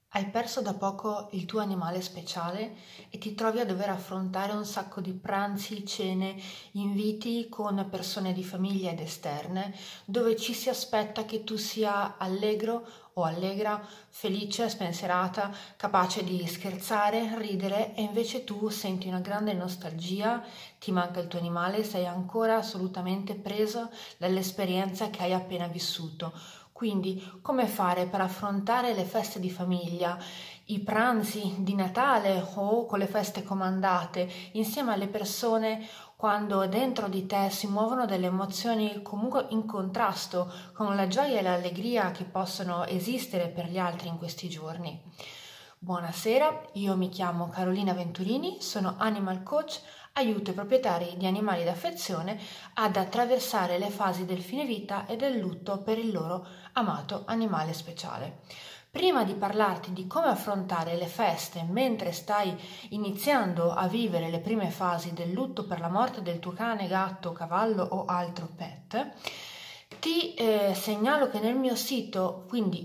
Hai perso da poco il tuo animale speciale e ti trovi a dover affrontare un sacco di pranzi, cene, inviti con persone di famiglia ed esterne, dove ci si aspetta che tu sia allegro o allegra, felice, spensierata, capace di scherzare, ridere, e invece tu senti una grande nostalgia, ti manca il tuo animale, sei ancora assolutamente preso dall'esperienza che hai appena vissuto. Quindi, come fare per affrontare le feste di famiglia, i pranzi di Natale o con le feste comandate, insieme alle persone, quando dentro di te si muovono delle emozioni comunque in contrasto con la gioia e l'allegria che possono esistere per gli altri in questi giorni? Buonasera, io mi chiamo Carolina Venturini, sono Animal Coach, aiuto i proprietari di animali d'affezione ad attraversare le fasi del fine vita e del lutto per il loro amato animale speciale. Prima di parlarti di come affrontare le feste mentre stai iniziando a vivere le prime fasi del lutto per la morte del tuo cane, gatto, cavallo o altro pet, ti segnalo che nel mio sito, quindi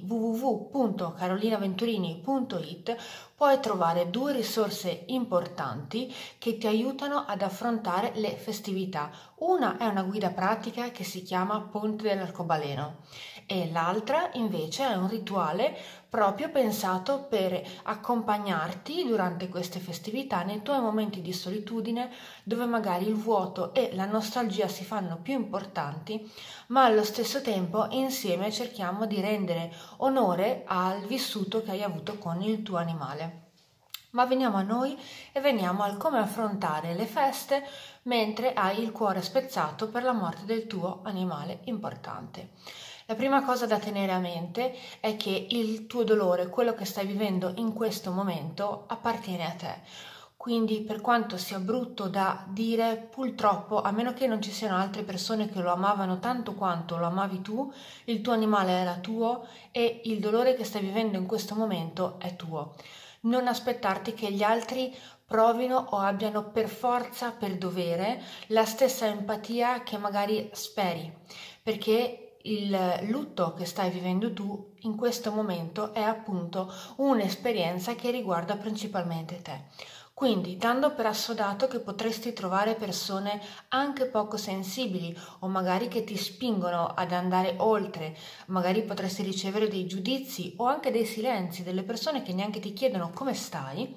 www.carolinaventurini.it, puoi trovare due risorse importanti che ti aiutano ad affrontare le festività. Una è una guida pratica che si chiama Ponte dell'Arcobaleno e l'altra invece è un rituale proprio pensato per accompagnarti durante queste festività nei tuoi momenti di solitudine, dove magari il vuoto e la nostalgia si fanno più importanti, ma allo stesso tempo insieme cerchiamo di rendere onore al vissuto che hai avuto con il tuo animale. Ma veniamo a noi e veniamo al come affrontare le feste mentre hai il cuore spezzato per la morte del tuo animale importante. La prima cosa da tenere a mente è che il tuo dolore, quello che stai vivendo in questo momento, appartiene a te. Quindi, per quanto sia brutto da dire, purtroppo, a meno che non ci siano altre persone che lo amavano tanto quanto lo amavi tu, il tuo animale era tuo e il dolore che stai vivendo in questo momento è tuo. Non aspettarti che gli altri provino o abbiano per forza, per dovere, la stessa empatia che magari speri, perché il lutto che stai vivendo tu in questo momento è appunto un'esperienza che riguarda principalmente te. Quindi, dando per assodato che potresti trovare persone anche poco sensibili o magari che ti spingono ad andare oltre, magari potresti ricevere dei giudizi o anche dei silenzi delle persone che neanche ti chiedono come stai,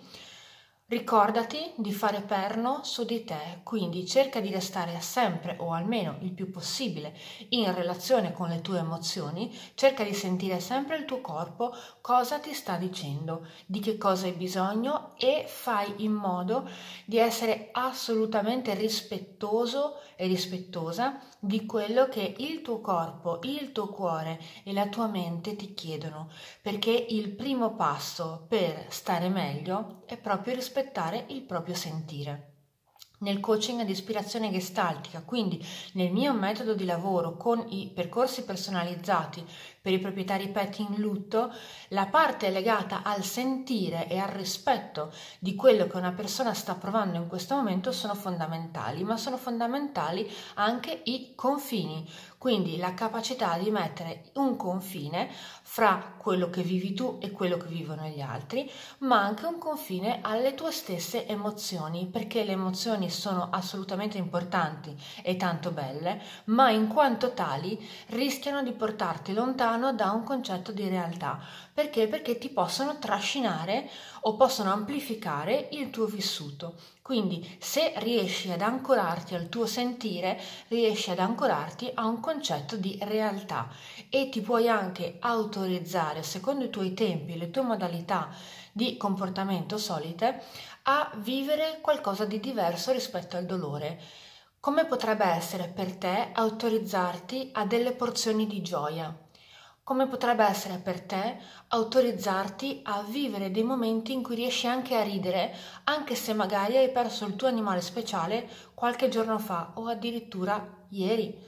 ricordati di fare perno su di te, quindi cerca di restare sempre o almeno il più possibile in relazione con le tue emozioni, cerca di sentire sempre il tuo corpo cosa ti sta dicendo, di che cosa hai bisogno e fai in modo di essere assolutamente rispettoso e rispettosa di quello che il tuo corpo, il tuo cuore e la tua mente ti chiedono, perché il primo passo per stare meglio è proprio rispettare il proprio sentire. Nel coaching ad ispirazione gestaltica, quindi nel mio metodo di lavoro con i percorsi personalizzati per i proprietari pet in lutto, la parte legata al sentire e al rispetto di quello che una persona sta provando in questo momento sono fondamentali, ma sono fondamentali anche i confini, quindi la capacità di mettere un confine fra quello che vivi tu e quello che vivono gli altri, ma anche un confine alle tue stesse emozioni, perché le emozioni sono assolutamente importanti e tanto belle, ma in quanto tali rischiano di portarti lontano da un concetto di realtà. Perché? Perché ti possono trascinare o possono amplificare il tuo vissuto. Quindi se riesci ad ancorarti al tuo sentire, riesci ad ancorarti a un concetto di realtà e ti puoi anche autorizzare, secondo i tuoi tempi e le tue modalità di comportamento solite, a vivere qualcosa di diverso rispetto al dolore. Come potrebbe essere per te autorizzarti a delle porzioni di gioia? Come potrebbe essere per te autorizzarti a vivere dei momenti in cui riesci anche a ridere, anche se magari hai perso il tuo animale speciale qualche giorno fa o addirittura ieri?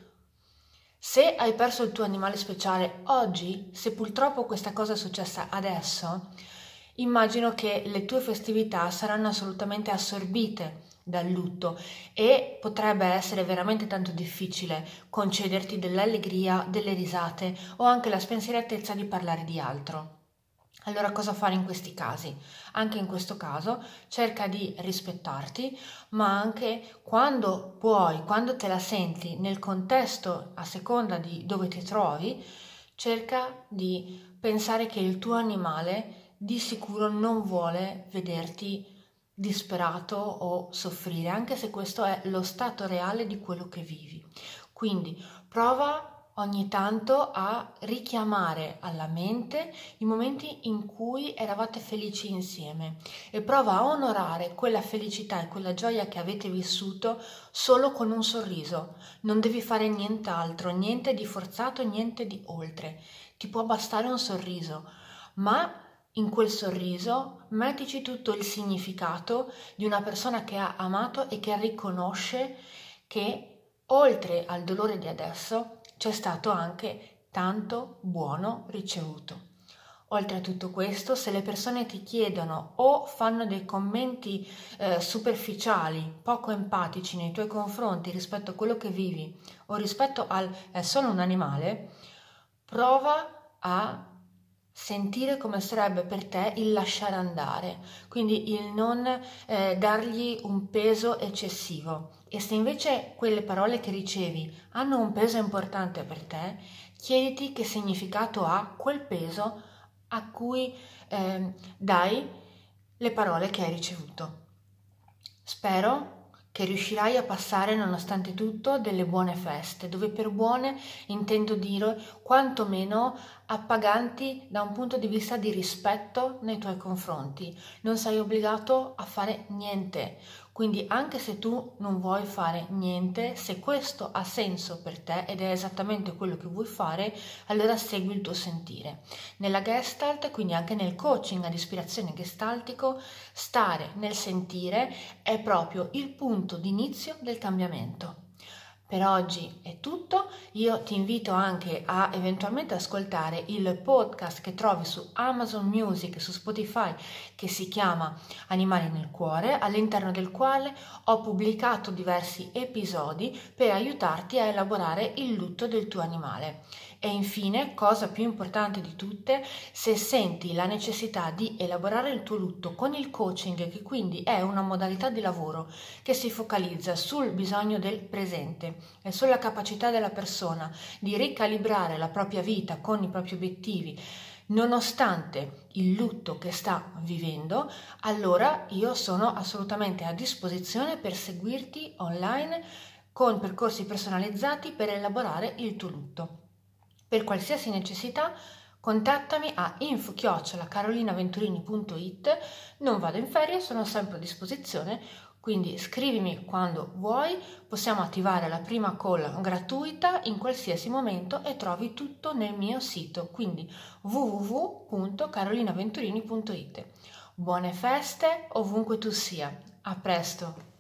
Se hai perso il tuo animale speciale oggi, se purtroppo questa cosa è successa adesso, immagino che le tue festività saranno assolutamente assorbite dal lutto e potrebbe essere veramente tanto difficile concederti dell'allegria, delle risate o anche la spensieratezza di parlare di altro. Allora cosa fare in questi casi? Anche in questo caso cerca di rispettarti, ma anche quando puoi, quando te la senti nel contesto a seconda di dove ti trovi, cerca di pensare che il tuo animale di sicuro non vuole vederti disperato o soffrire, anche se questo è lo stato reale di quello che vivi. Quindi prova ogni tanto a richiamare alla mente i momenti in cui eravate felici insieme e prova a onorare quella felicità e quella gioia che avete vissuto solo con un sorriso. Non devi fare nient'altro, niente di forzato, niente di oltre. Ti può bastare un sorriso, ma in quel sorriso mettici tutto il significato di una persona che ha amato e che riconosce che oltre al dolore di adesso c'è stato anche tanto buono ricevuto. Oltre a tutto questo, se le persone ti chiedono o fanno dei commenti superficiali, poco empatici nei tuoi confronti rispetto a quello che vivi o rispetto al solo un animale, prova a sentire come sarebbe per te il lasciare andare, quindi il non dargli un peso eccessivo. E se invece quelle parole che ricevi hanno un peso importante per te, chiediti che significato ha quel peso a cui dai le parole che hai ricevuto. Spero che riuscirai a passare nonostante tutto delle buone feste, dove per buone intendo dire quantomeno appaganti da un punto di vista di rispetto nei tuoi confronti. Non sei obbligato a fare niente, quindi anche se tu non vuoi fare niente, se questo ha senso per te ed è esattamente quello che vuoi fare, allora segui il tuo sentire. Nella Gestalt, quindi anche nel coaching ad ispirazione gestaltico, stare nel sentire è proprio il punto d'inizio del cambiamento. Per oggi è tutto, io ti invito anche a eventualmente ascoltare il podcast che trovi su Amazon Music e su Spotify che si chiama Animali nel cuore, all'interno del quale ho pubblicato diversi episodi per aiutarti a elaborare il lutto del tuo animale. E infine, cosa più importante di tutte, se senti la necessità di elaborare il tuo lutto con il coaching, che quindi è una modalità di lavoro che si focalizza sul bisogno del presente e sulla capacità della persona di ricalibrare la propria vita con i propri obiettivi, nonostante il lutto che sta vivendo, allora io sono assolutamente a disposizione per seguirti online con percorsi personalizzati per elaborare il tuo lutto. Per qualsiasi necessità contattami a info@carolinaventurini.it. Non vado in ferie, sono sempre a disposizione, quindi scrivimi quando vuoi, possiamo attivare la prima call gratuita in qualsiasi momento e trovi tutto nel mio sito, quindi www.carolinaventurini.it. Buone feste ovunque tu sia, a presto!